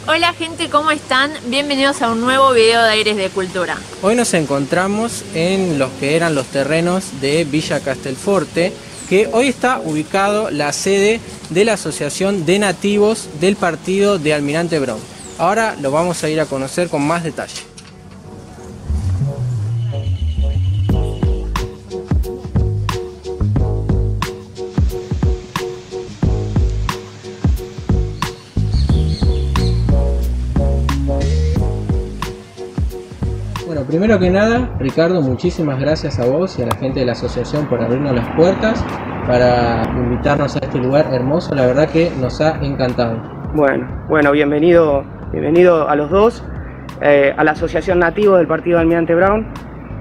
Hola gente, ¿cómo están? Bienvenidos a un nuevo video de Aires de Cultura. Hoy nos encontramos en los que eran los terrenos de Villa Castelforte, que hoy está ubicado la sede de la Asociación de Nativos del partido de Almirante Brown. Ahora lo vamos a ir a conocer con más detalle. Bueno, primero que nada, Ricardo, muchísimas gracias a vos y a la gente de la asociación por abrirnos las puertas para invitarnos a este lugar hermoso. La verdad que nos ha encantado. Bueno, bienvenido a los dos, a la Asociación Nativos del partido de Almirante Brown,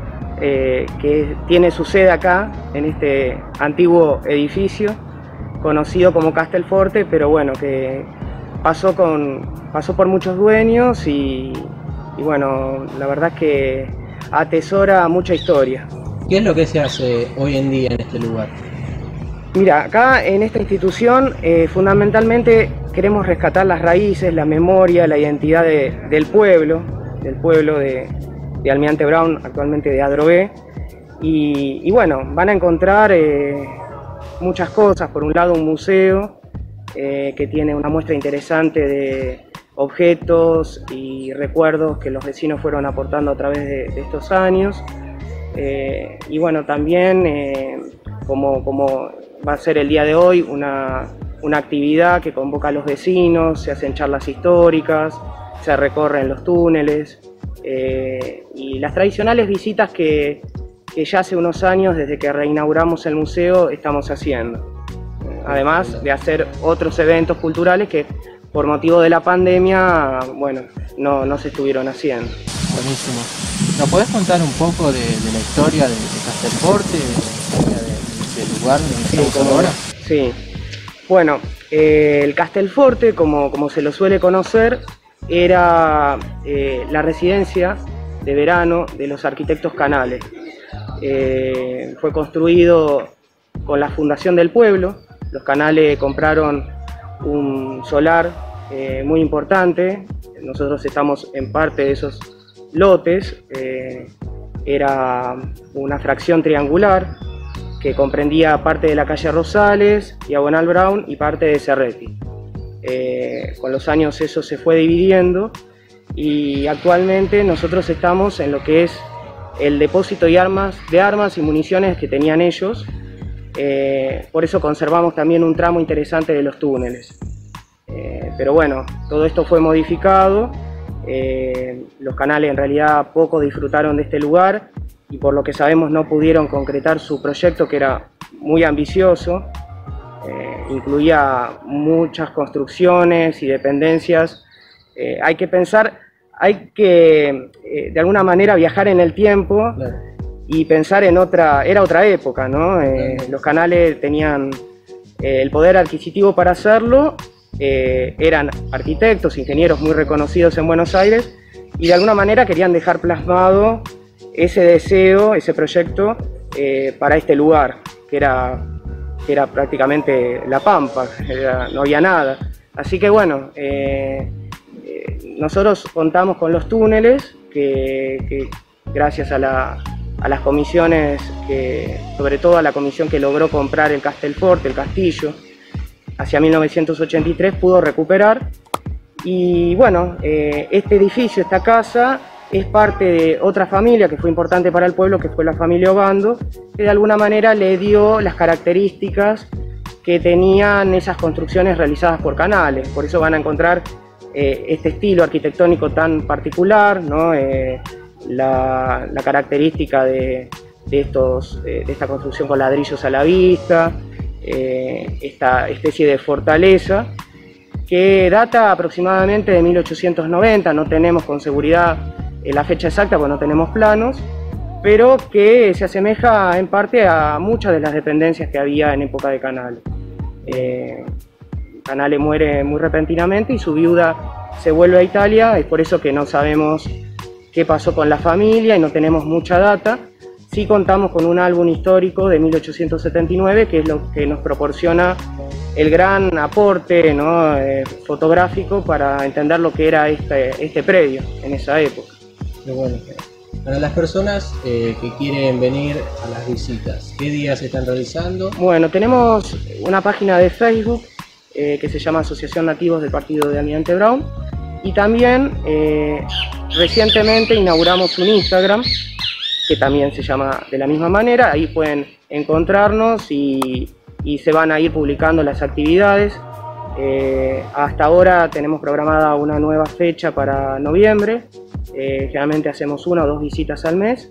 que tiene su sede acá, en este antiguo edificio, conocido como Castelforte, pero bueno, que pasó por muchos dueños y bueno, la verdad es que atesora mucha historia. ¿Qué es lo que se hace hoy en día en este lugar? Mira, acá en esta institución fundamentalmente queremos rescatar las raíces, la memoria, la identidad del pueblo de Almirante Brown, actualmente de Adrogué. Y bueno, van a encontrar muchas cosas. Por un lado, un museo que tiene una muestra interesante de objetos y recuerdos que los vecinos fueron aportando a través de estos años. Y bueno, también como va a ser el día de hoy, una actividad que convoca a los vecinos, se hacen charlas históricas, se recorren los túneles y las tradicionales visitas que ya hace unos años, desde que reinauguramos el museo, estamos haciendo. Además de hacer otros eventos culturales que por motivo de la pandemia, bueno, no se estuvieron haciendo. Buenísimo. ¿Nos podés contar un poco de la historia de Castelforte, del lugar donde estamos ahora? Sí. Bueno, el Castelforte, como se lo suele conocer, era la residencia de verano de los arquitectos Canales. Fue construido con la fundación del pueblo. Los Canales compraron un solar muy importante. Nosotros estamos en parte de esos lotes. Era una fracción triangular que comprendía parte de la calle Rosales, Diagonal Brown y parte de Cerretti. Con los años eso se fue dividiendo y actualmente nosotros estamos en lo que es el depósito de armas y municiones que tenían ellos. Por eso conservamos también un tramo interesante de los túneles. Pero bueno, todo esto fue modificado. Los Canales en realidad poco disfrutaron de este lugar y por lo que sabemos no pudieron concretar su proyecto, que era muy ambicioso. Incluía muchas construcciones y dependencias. Hay que de alguna manera viajar en el tiempo. Claro. Y pensar en era otra época, ¿no? Los Canales tenían el poder adquisitivo para hacerlo, eran arquitectos, ingenieros muy reconocidos en Buenos Aires y de alguna manera querían dejar plasmado ese deseo, ese proyecto para este lugar, que era prácticamente la pampa, no había nada. Así que bueno, nosotros contamos con los túneles que gracias a las comisiones, sobre todo a la comisión que logró comprar el Castelforte, el castillo, hacia 1983 pudo recuperar. Y bueno, este edificio, esta casa, es parte de otra familia que fue importante para el pueblo, que fue la familia Obando, que de alguna manera le dio las características que tenían esas construcciones realizadas por Canales. Por eso van a encontrar este estilo arquitectónico tan particular, ¿no? La característica de esta construcción con ladrillos a la vista, esta especie de fortaleza que data aproximadamente de 1890, no tenemos con seguridad la fecha exacta porque no tenemos planos, pero que se asemeja en parte a muchas de las dependencias que había en época de Canales. Canales muere muy repentinamente y su viuda se vuelve a Italia, es por eso que no sabemos qué pasó con la familia y no tenemos mucha data, Sí contamos con un álbum histórico de 1879, que es lo que nos proporciona el gran aporte, ¿no?, fotográfico para entender lo que era este predio en esa época. Qué bueno. Para las personas que quieren venir a las visitas, ¿qué días se están realizando? Bueno, tenemos una página de Facebook que se llama Asociación Nativos del Partido de Almirante Brown, y también recientemente inauguramos un Instagram que también se llama de la misma manera. Ahí pueden encontrarnos y se van a ir publicando las actividades. Hasta ahora tenemos programada una nueva fecha para noviembre. Generalmente hacemos 1 o 2 visitas al mes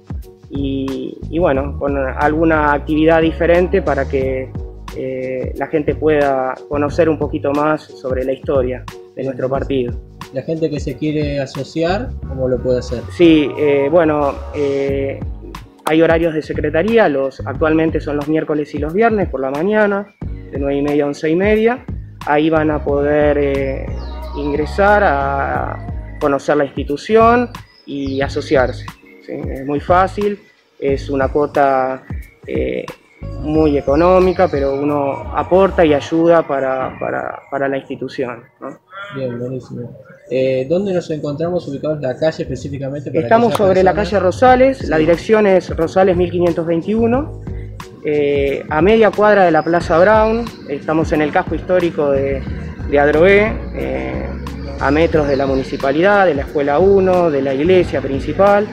y bueno, con alguna actividad diferente para que la gente pueda conocer un poquito más sobre la historia de nuestro partido. La gente que se quiere asociar, ¿cómo lo puede hacer? Sí, bueno, hay horarios de secretaría, actualmente son los miércoles y los viernes por la mañana, de 9:30 a 11:30. Ahí van a poder ingresar a conocer la institución y asociarse, ¿sí? Es muy fácil, es una cuota muy económica, pero uno aporta y ayuda para la institución, ¿no? Bien, buenísimo. ¿Dónde nos encontramos ubicados en la calle específicamente? Estamos sobre la calle Rosales, sí. La dirección es Rosales 1521, a media cuadra de la Plaza Brown. Estamos en el casco histórico de Adrogué, a metros de la municipalidad, de la escuela 1, de la iglesia principal,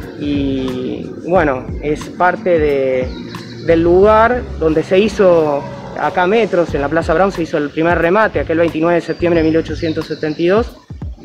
y bueno, es parte del lugar donde se hizo, acá a metros, en la Plaza Brown, se hizo el primer remate, aquel 29 de septiembre de 1872,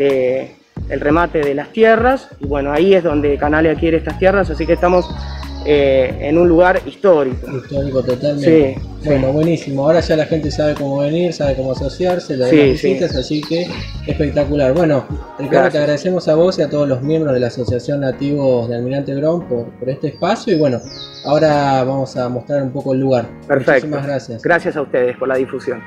el remate de las tierras, y bueno, ahí es donde Canale adquiere estas tierras, así que estamos en un lugar histórico. Histórico totalmente. Sí, bueno, sí. Buenísimo. Ahora ya la gente sabe cómo venir, sabe cómo asociarse, las visitas, así que espectacular. Bueno, Ricardo, Gracias. te agradecemos a vos y a todos los miembros de la Asociación Nativos de Almirante Brown por este espacio, y bueno, ahora vamos a mostrar un poco el lugar. Perfecto. Muchísimas gracias. Gracias a ustedes por la difusión.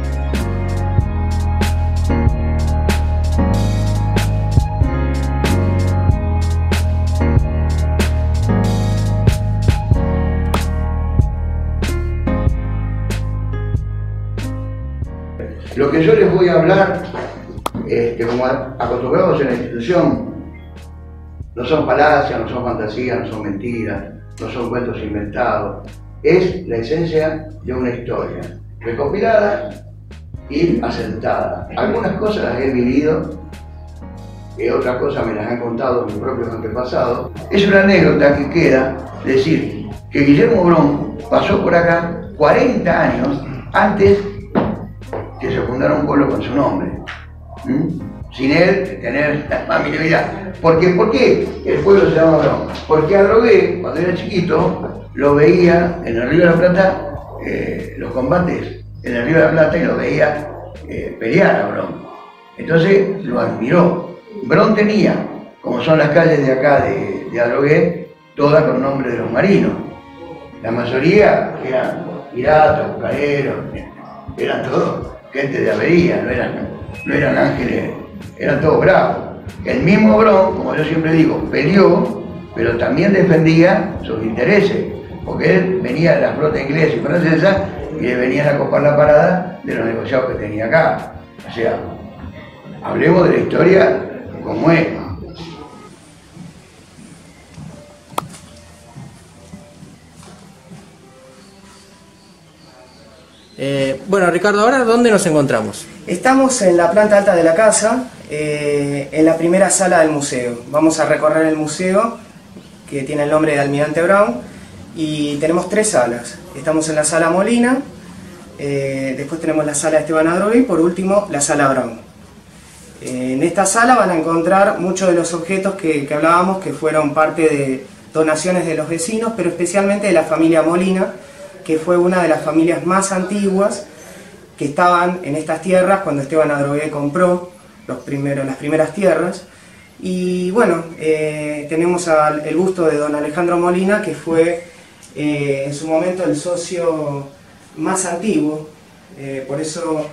Lo que yo les voy a hablar, como acostumbrados en la institución, no son falacias, no son fantasías, no son mentiras, no son cuentos inventados. Es la esencia de una historia, recopilada y asentada. Algunas cosas las he vivido, otras cosas me las han contado mis propios antepasados. Es una anécdota que queda decir que Guillermo Brown pasó por acá 40 años antes que se fundara un pueblo con su nombre, sin él tener la familiaridad. ¿Por qué el pueblo se llama Brown? Porque Adrogué, cuando era chiquito, lo veía en el Río de la Plata, los combates en el Río de la Plata, y lo veía pelear a Brown. Entonces lo admiró. Brown tenía, como son las calles de acá de Adrogué, todas con nombre de los marinos. La mayoría eran piratas, bucaneros, eran todos gente de avería, no eran ángeles, eran todos bravos. El mismo Brown, como yo siempre digo, peleó, pero también defendía sus intereses, porque él venía de la flota inglesa y francesa y le venían a copar la parada de los negociados que tenía acá. O sea, hablemos de la historia como es. Bueno, Ricardo, ¿ahora dónde nos encontramos? Estamos en la planta alta de la casa, en la primera sala del museo. Vamos a recorrer el museo, que tiene el nombre de Almirante Brown, y tenemos 3 salas. Estamos en la sala Molina, después tenemos la sala Esteban Adrogué y por último la sala Brown. En esta sala van a encontrar muchos de los objetos que hablábamos, que fueron parte de donaciones de los vecinos, pero especialmente de la familia Molina, que fue una de las familias más antiguas que estaban en estas tierras cuando Esteban Adrogué compró las primeras tierras. Y bueno, tenemos el busto de don Alejandro Molina, que fue en su momento el socio más antiguo, por eso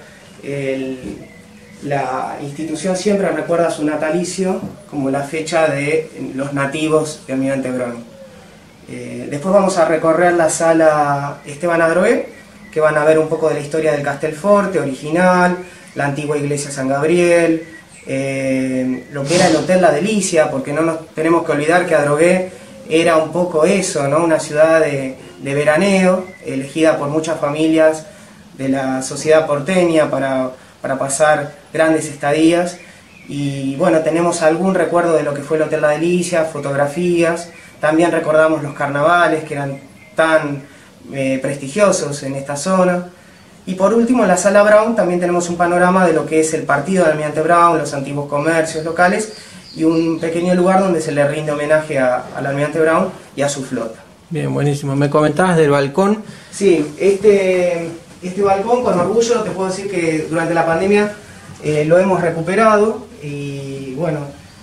la institución siempre recuerda su natalicio como la fecha de los nativos de Almirante Brown. Después vamos a recorrer la sala Esteban Adrogué, que van a ver un poco de la historia del Castelforte original, la antigua iglesia San Gabriel, lo que era el Hotel La Delicia, porque no nos tenemos que olvidar que Adrogué era un poco eso, ¿no? Una ciudad de veraneo, elegida por muchas familias de la sociedad porteña para pasar grandes estadías. Y bueno, tenemos algún recuerdo de lo que fue el Hotel La Delicia, fotografías, también recordamos los carnavales que eran tan prestigiosos en esta zona. Y por último, en la Sala Brown también tenemos un panorama de lo que es el partido del Almirante Brown, los antiguos comercios locales y un pequeño lugar donde se le rinde homenaje al Almirante Brown y a su flota. Bien, buenísimo. Me comentabas del balcón. Sí, este balcón, con orgullo te puedo decir que durante la pandemia lo hemos recuperado y bueno,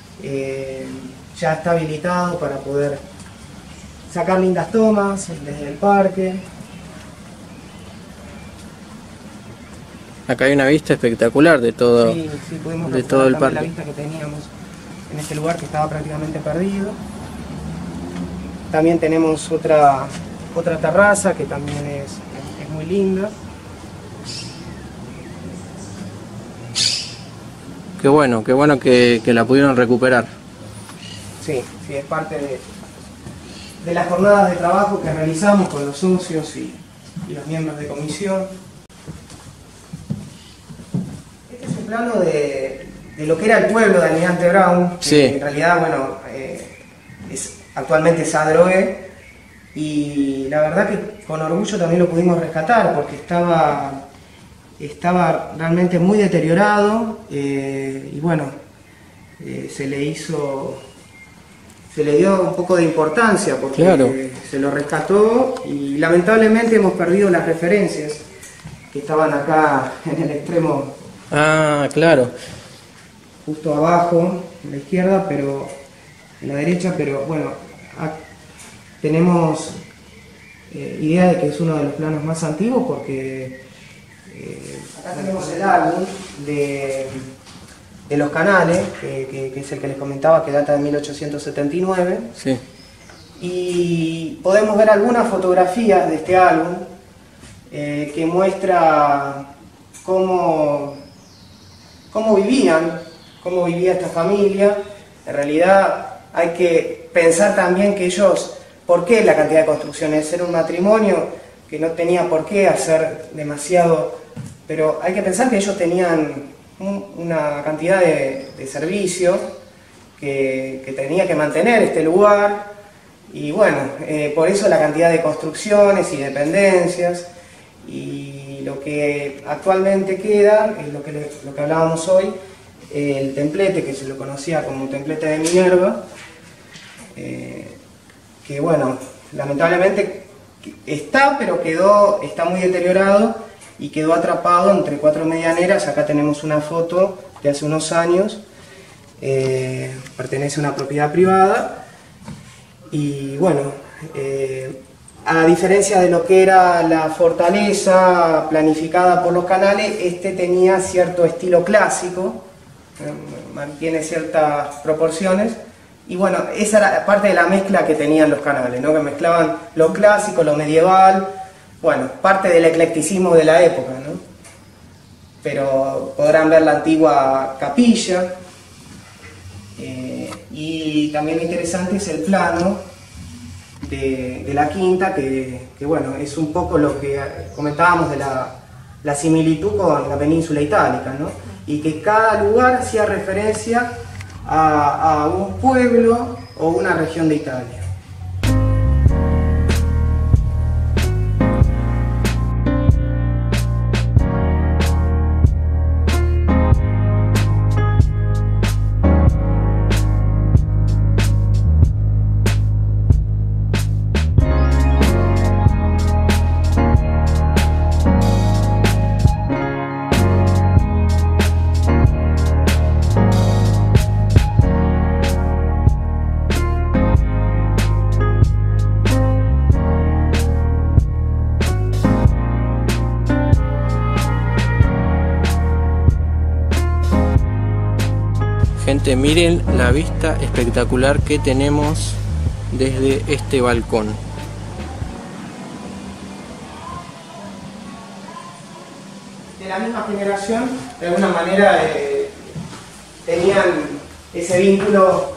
ya está habilitado para poder sacar lindas tomas desde el parque. Acá hay una vista espectacular de todo, Sí, pudimos de todo el recuperar parque. la vista que teníamos en este lugar que estaba prácticamente perdido. También tenemos otra terraza que también es muy linda. Qué bueno que la pudieron recuperar. Sí, es parte de las jornadas de trabajo que realizamos con los socios y los miembros de comisión. Este es un plano de lo que era el pueblo de Almirante Brown, que Sí. en realidad, bueno, actualmente es Adrogué, y la verdad que con orgullo también lo pudimos rescatar porque estaba realmente muy deteriorado y bueno, se le dio un poco de importancia porque Claro. se lo rescató y lamentablemente hemos perdido las referencias que estaban acá en el extremo Ah, claro. justo abajo, en la izquierda, pero en la derecha, pero bueno, tenemos idea de que es uno de los planos más antiguos porque acá tenemos el álbum de los canales, que es el que les comentaba, que data de 1879, Sí. y podemos ver algunas fotografías de este álbum que muestra cómo vivía esta familia. En realidad hay que pensar también que ellos, ¿por qué la cantidad de construcciones? Era un matrimonio que no tenía por qué hacer demasiado, pero hay que pensar que ellos tenían una cantidad de servicios que tenía que mantener este lugar, y bueno, por eso la cantidad de construcciones y dependencias, y lo que actualmente queda es lo que hablábamos hoy, el templete, que se lo conocía como templete de Minerva, que bueno, lamentablemente pero está muy deteriorado y quedó atrapado entre 4 medianeras. Acá tenemos una foto de hace unos años, pertenece a una propiedad privada y bueno, a diferencia de lo que era la fortaleza planificada por los canales, este tenía cierto estilo clásico, mantiene ciertas proporciones. Y bueno, esa era parte de la mezcla que tenían los canales, ¿no? Que mezclaban lo clásico, lo medieval, bueno, parte del eclecticismo de la época, ¿no? Pero podrán ver la antigua capilla, y también lo interesante es el plano de la quinta, que bueno, es un poco lo que comentábamos de la similitud con la península itálica, ¿no? Y que cada lugar hacía referencia a un pueblo o una región de Italia. Gente, miren la vista espectacular que tenemos desde este balcón. De la misma generación, de alguna manera tenían ese vínculo,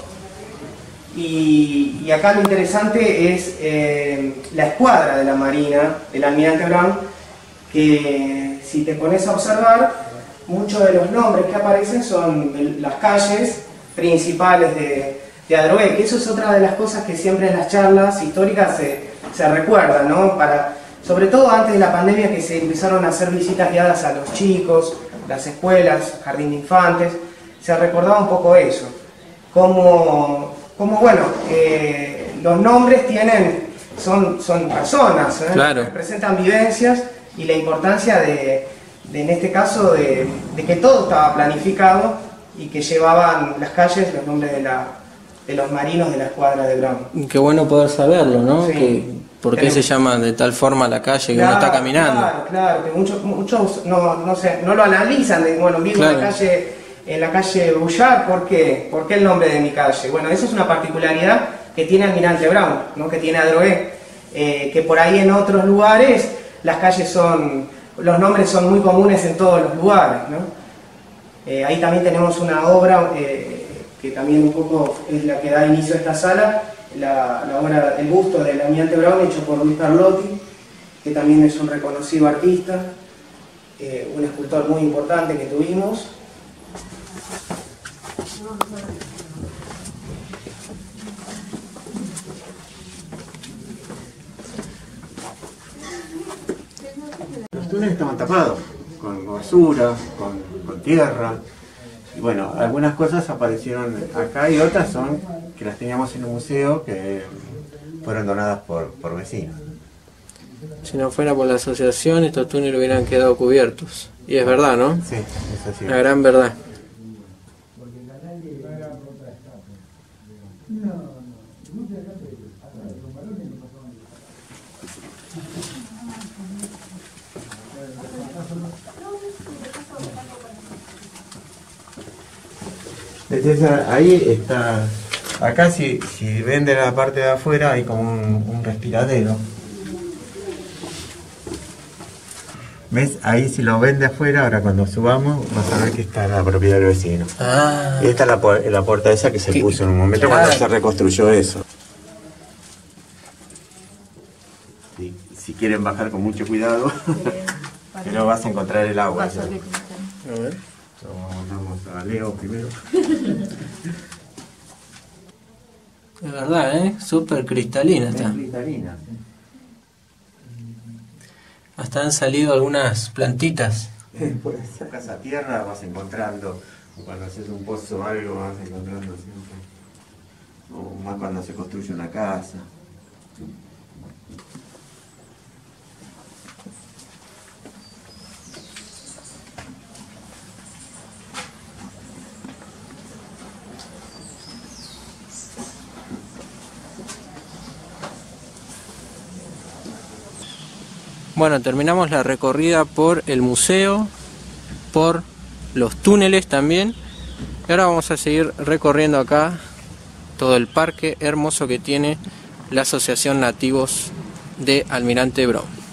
y acá lo interesante es la escuadra de la Marina, del Almirante Brown, que si te pones a observar, muchos de los nombres que aparecen son las calles principales de Adrogué, que eso es otra de las cosas que siempre en las charlas históricas se recuerdan, ¿no? Sobre todo antes de la pandemia, que se empezaron a hacer visitas guiadas a los chicos, las escuelas, jardín de infantes, se recordaba un poco eso, como bueno, los nombres son personas, claro, representan vivencias, y la importancia en este caso de que todo estaba planificado y que llevaban las calles los nombres de los marinos de la escuadra de Brown. Qué bueno poder saberlo, ¿no? Sí. ¿Por qué se llama de tal forma la calle que Claro, uno está caminando? Claro, que muchos no lo analizan, vivo Claro. en la calle Bullard, ¿por qué? ¿Por qué el nombre de mi calle? Bueno, eso es una particularidad que tiene Almirante Brown, ¿no? Que tiene Adrogué, que por ahí en otros lugares las calles los nombres son muy comunes en todos los lugares, ¿no? Ahí también tenemos una obra que también un poco es la que da inicio a esta sala, la obra El busto del Almirante Brown, hecho por Luis Carlotti, que también es un reconocido artista, un escultor muy importante que tuvimos. Los túneles estaban tapados, con basura, con tierra. Y bueno, algunas cosas aparecieron acá y otras son que las teníamos en un museo que fueron donadas por vecinos. Si no fuera por la asociación, estos túneles hubieran quedado cubiertos. Y es verdad, ¿no? Sí, es así. La gran verdad. Entonces, ahí está, acá si ven de la parte de afuera hay como un respiradero. ¿Ves? Ahí si lo ven de afuera, ahora cuando subamos, vas a ver que está la propiedad del vecino. Ah, Y esta es la puerta esa que se puso en un momento Claro. cuando se reconstruyó eso. Si quieren bajar con mucho cuidado, pero vas a encontrar el agua. Ya. a ver. Vamos a Leo primero. Es verdad, ¿eh? Súper cristalina está. Es cristalina. Hasta han salido algunas plantitas. Pues sacas a tierra, vas encontrando, o cuando haces un pozo o algo, vas encontrando siempre. O más cuando se construye una casa. Bueno, terminamos la recorrida por el museo, por los túneles también. Y ahora vamos a seguir recorriendo acá todo el parque hermoso que tiene la Asociación Nativos de Almirante Brown.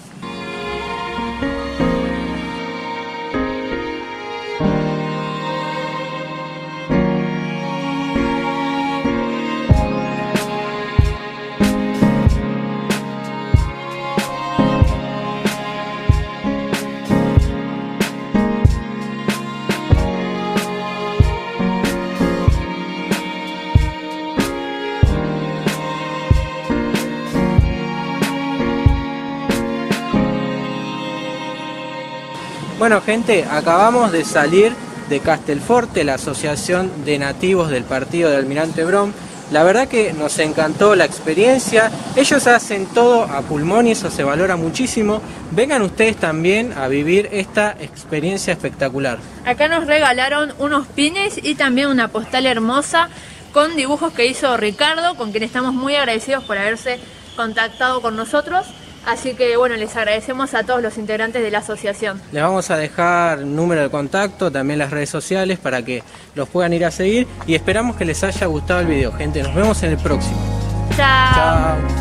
Bueno gente, acabamos de salir de Castelforte, la Asociación de Nativos del Partido de Almirante Brown. La verdad que nos encantó la experiencia, ellos hacen todo a pulmón y eso se valora muchísimo. Vengan ustedes también a vivir esta experiencia espectacular. Acá nos regalaron unos pines y también una postal hermosa con dibujos que hizo Ricardo, con quien estamos muy agradecidos por haberse contactado con nosotros. Así que bueno, les agradecemos a todos los integrantes de la asociación. Les vamos a dejar el número de contacto, también las redes sociales para que los puedan ir a seguir y esperamos que les haya gustado el video, gente. Nos vemos en el próximo. Chao. Chao.